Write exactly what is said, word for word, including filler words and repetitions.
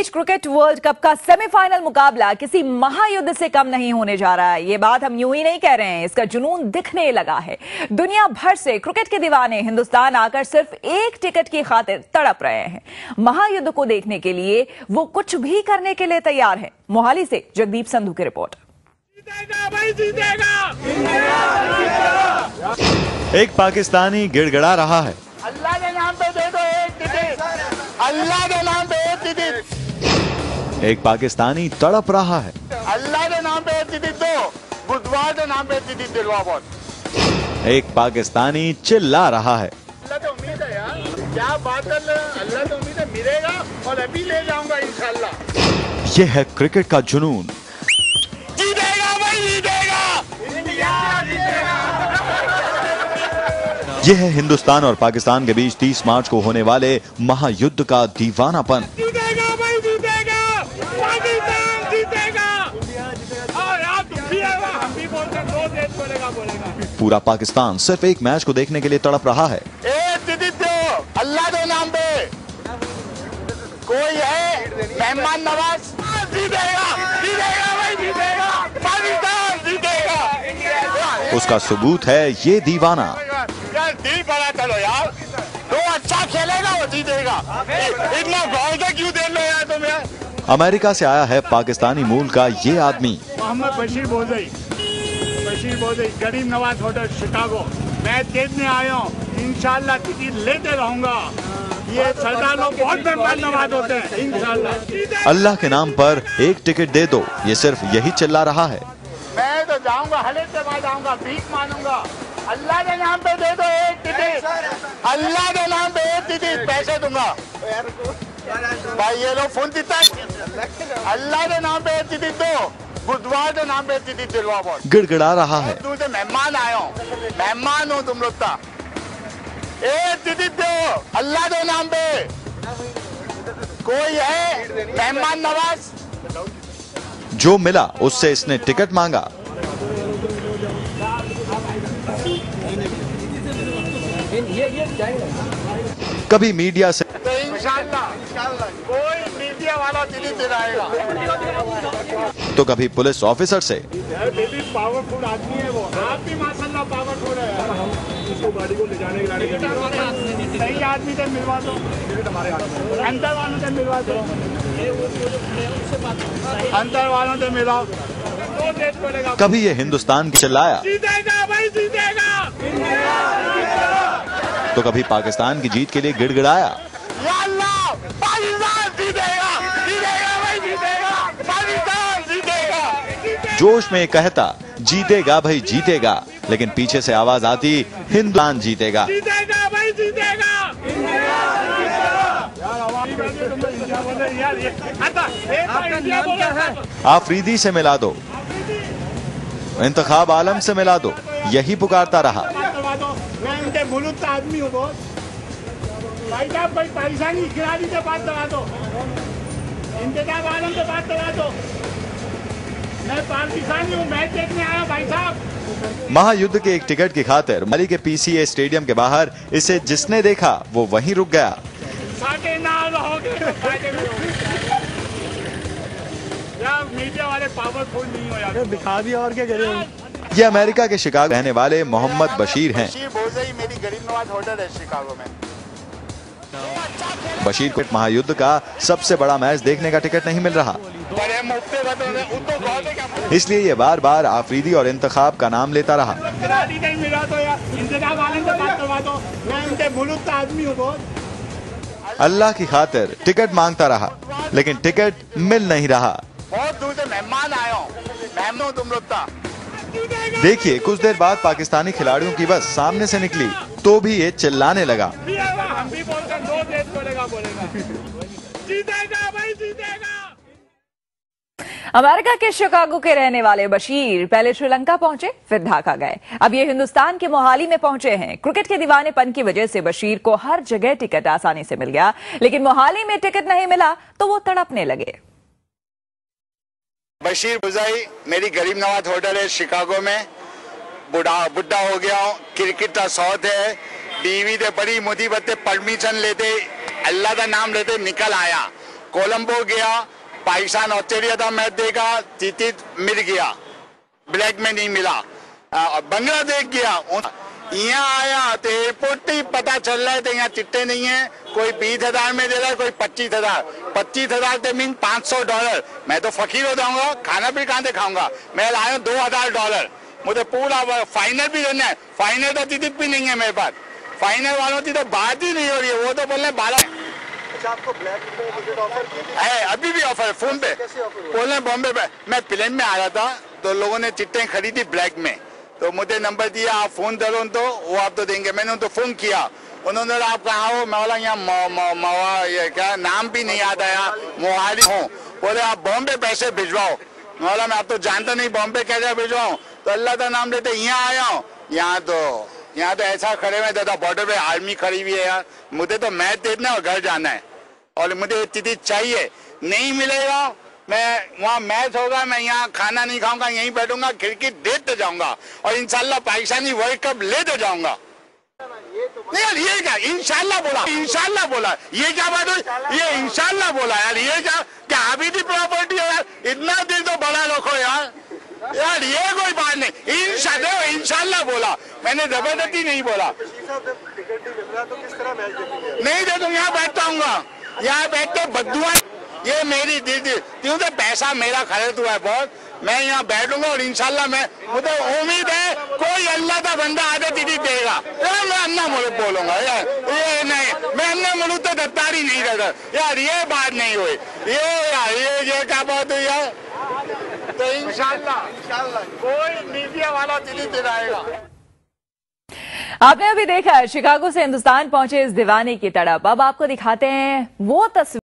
Cricket world cup का semifinal मुकाबला किसी महायुद्ध से कम नहीं होने जा रहा है। ये बात हम यूं ही नहीं कह रहे हैं, इसका जुनून दिखने लगा है। दुनिया भर से क्रिकेट के दीवाने हिंदुस्तान आकर सिर्फ एक टिकट की खातिर तड़प रहे हैं। महायुद्ध को देखने के लिए वो कुछ भी करने के लिए तैयार हैं। मोहाली से जगदीप संधू की रिपोर्ट। जीतेगा भाई, जीतेगा। एक पाकिस्तानी गिड़गिड़ा रहा है, अल्लाह के नाम पे दे दो एक टिकट, अल्लाह के नाम पे एक टिकट। एक पाकिस्तानी तड़प रहा है, अल्लाह के नाम पे एक टिकट दो, बुधवार के नाम पे एक टिकट दिलवा बहुत। एक पाकिस्तानी चिल्ला रहा है, अल्लाह तो उम्मीद है यार, क्या बात कर रहे हैं, अल्लाह तो उम्मीद है मिलेगा और अभी ले जाऊंगा इंशाल्लाह। यह है क्रिकेट का जुनून। जीतेगा भाई, जीतेगा, इंडिया जीतेगा। यह है हिंदुस्तान और पाकिस्तान के बीच तीस मार्च को होने वाले महायुद्ध का दीवानापन। जीतेगा भाई, जीतेगा, पाकिस्तान जीतेगा। और आप भी आएगा, हम भी बोलते हैं दो देश बोलेगा बोलेगा। पूरा पाकिस्तान सिर्फ एक मैच को देखने के लिए तड़प रहा है। एक टिकट दो अल्लाह के नाम पे। कोई है मेहमान नवाज, जीतेगा, जीतेगा भाई, जीतेगा, पाकिस्तान जीतेगा। उसका सबूत है ये दीवाना। यार दिल बड़ा चलो यार, तो अच्छा खेलेगा वो जीतेगा। इतना भाव से क्यों दे लो यार तुम यार। अमेरिका से आया है पाकिस्तानी मूल का ये आदमी। मोहम्मद बशीर बोलई, बशीर बोलई, गरीब नवाज होटल शिकागो। मैं देखने आया हूँ, इंशाल्लाह टिकट लेते रहूंगा। ये सरदार लोग बहुत मेहमान नवाज होते हैं। इंशाल्लाह अल्लाह के नाम पर एक टिकट दे दो, ये सिर्फ यही चिल्ला रहा है। मैं तो जाऊंगा, हले से बाद आऊंगा, भीख मानूंगा। अल्लाह के नाम पे दे दो एक टिकट, अल्लाह के नाम पे एक टिकट, पैसे दूंगा भाई। ये लोग फोन देता है, अल्लाह के नाम पे एक टिकट दो, बुधवार के नाम पे एक टिकट दिलवा बहुत। गिड़गिड़ा रहा है, तुमसे मेहमान आया हूँ, मेहमान हूँ तुम लोग का। एक टिकट दो अल्लाह के नाम पे। कोई है मेहमान नवाज, जो मिला उससे इसने टिकट मांगा। कभी मीडिया से तो इंशाल्लाह कोई मीडिया वाला टिकट दिलाएगा। तो कभी पुलिस ऑफिसर से। बेबी पावरफुल आदमी है वो, आप भी माशाल्लाह पावरफुल है यार। हम इसको गाड़ी को ले जाने के लिए सही आदमी से मिलवा दो, अंदर वालों से मिलवा दो, अंदर वालों से मिलाओ, दो देश बोलेगा। कभी ये हिंदुस्तान की चिल्लाया, जीतेगा भाई, जीतेगा। तो कभी पाकिस्तान की जीत के लिए गिड़गिड़ाया। या अल्लाह, पाकिस्तान जीतेगा, जीतेगा भाई, जीतेगा, पाकिस्तान जीतेगा। जोश में कहता जीतेगा भाई जीतेगा, लेकिन पीछे से आवाज आती हिंदुस्तान जीतेगा। जीतेगा भाई, जीतेगा। आफरीदी से मिला दो, इंतखाब आलम से मिला दो, यही पुकारता रहा। मैं उनके मुल्क का आदमी हूँ बहुत भाई साहब, भाई परेशानी खिलाड़ी से बात करा दो, इंतजाम आलम से बात करा दो। मैं पाकिस्तानी हूँ, मैच देखने आया भाई साहब। महायुद्ध के एक टिकट की खातिर मोहाली के पीसीए स्टेडियम के बाहर इसे जिसने देखा वो वहीं रुक गया। साके ना रहोगे तो फायदे में यार, मीडिया वाले पावरफुल नहीं हो यार, दिखा दिया और क्या करें। ये अमेरिका के शिकागो रहने वाले मोहम्मद बशीर हैं। बशीर बोलई, मेरी गरीब नवाज होटल है शिकागो में। बशीर को महायुद्ध का सबसे बड़ा मैच देखने का टिकट नहीं मिल रहा, बड़े मुफ्ते का, इसलिए ये बार बार आफरीदी और इंतखाब का नाम लेता रहा। खिलाड़ी नहीं मिला तो यार इंतजाम आलम से बात करवा दो, मैं उनके मुल्क का आदमी हूँ बहुत। अल्लाह की खातिर टिकट मांगता रहा, लेकिन टिकट मिल नहीं रहा। बहुत दूर से मेहमान आया हूँ, मेहमान हूँ तुम लोग का। देखिए कुछ देर बाद पाकिस्तानी खिलाड़ियों की बस सामने से निकली तो भी ये चिल्लाने लगा। हम भी बोलते हैं दो देश बोलेगा बोलेगा। जीतेगा भाई, जीतेगा। अमेरिका के शिकागो के रहने वाले बशीर पहले श्रीलंका पहुंचे, फिर ढाका गए, अब ये हिंदुस्तान के मोहाली में पहुंचे हैं। क्रिकेट के दीवानेपन की वजह से बशीर को हर जगह टिकट आसानी से मिल गया, लेकिन मोहाली में टिकट नहीं मिला तो वो तड़पने लगे। बशीर बुजाई, मेरी गरीब नवाज होटल है शिकागो में। बुढ़ा बुढ़ा हो गया हूँ, क्रिकेट का शौक है, बीवी से बड़ी मुसीबत परमिशन लेते, अल्लाह का नाम लेते निकल आया। कोलंबो गया, पाकिस्तान ऑस्ट्रेलिया था मैच देखा, टिकट मिल गया, ब्लैक में नहीं मिला। बांग्लादेश गया, यहाँ आया तो एयरपोर्ट ही पता चल रहा है तो यहाँ चिट्टे नहीं है। कोई बीस हजार में दे रहा है, कोई पच्चीस हजार पच्चीस हजार तो मीन पाँच सौ डॉलर। मैं तो फकीर हो जाऊंगा, खाना भी कहाँ से खाऊंगा। मैं लाया दो हजार डॉलर, मुझे पूरा फाइनल भी करना है। फाइनल का टिकट भी नहीं है मेरे पास, फाइनल वालों की तो बात ही नहीं हो रही है। वो तो बोल रहे बारह आपको ब्लैक में टिकट ऑफर की थी? है, अभी भी ऑफर है फोन पे। बोल रहे बॉम्बे पे, मैं प्लेन में आ रहा था तो लोगों ने चिट्टे खरीदी ब्लैक में, तो मुझे नंबर दिया, आप फोन करो तो वो आप तो देंगे। मैंने उनको फोन किया, उन्होंने आप कहाँ हो? मैं बोला यहाँ ये क्या नाम भी नहीं आता है, मोहाली हूँ। बोले आप बॉम्बे पैसे भिजवाओ। मैं बोला मैं आप तो जानता नहीं बॉम्बे कैसे भिजवाऊँ, तो अल्लाह का नाम लेते यहाँ आया हूँ। यहाँ तो यहाँ तो ऐसा खड़े हुए दादा, बॉर्डर पे आर्मी खड़ी हुई है यार। मुझे तो मैच देखना और घर जाना है और मुझे टिकट चाहिए, नहीं मिलेगा। मैं वहाँ मैच होगा, मैं यहाँ खाना नहीं खाऊंगा, यहीं बैठूंगा, खिड़की देखते जाऊंगा और इंशाल्लाह पाकिस्तानी वर्ल्ड कप लेते जाऊंगा। नहीं यार ये क्या इंशाल्लाह बोला, इंशाल्लाह बोला, ये क्या बात हुई? ये इंशाल्लाह बोला यार, ये क्या क्या अभी भी प्रॉपर्टी है यार? इतना दिल तो बड़ा रखो यार, यार ये कोई बात नहीं। इंशाल्लाह इंशाल्लाह बोला, मैंने जबरदस्ती नहीं बोला। नहीं दे दूंगा, यहाँ बैठता हूँ, यहाँ बैठ के बद्दुआ, ये मेरी दीदी क्यों तो पैसा मेरा खर्च हुआ है बहुत, मैं यहाँ बैठूंगा और इंशाल्लाह मैं, मुझे उम्मीद है कोई अल्लाह का बंदा आगे दीदी देगा। यार मैं अन्ना मुल्क बोलूंगा यार, ये नहीं मैं अन्ना मुल्क तो दत्तारी नहीं रहता यार, ये बात नहीं हुई। ये यार ये ये क्या बात हुई यार? तो इंशाल्लाह इंशाल्लाह कोई मीडिया वाला दीदी दिलाएगा। आपने अभी देखा शिकागो से हिंदुस्तान पहुंचे इस दीवाने की तड़प। अब आपको दिखाते हैं वो तस्वीर।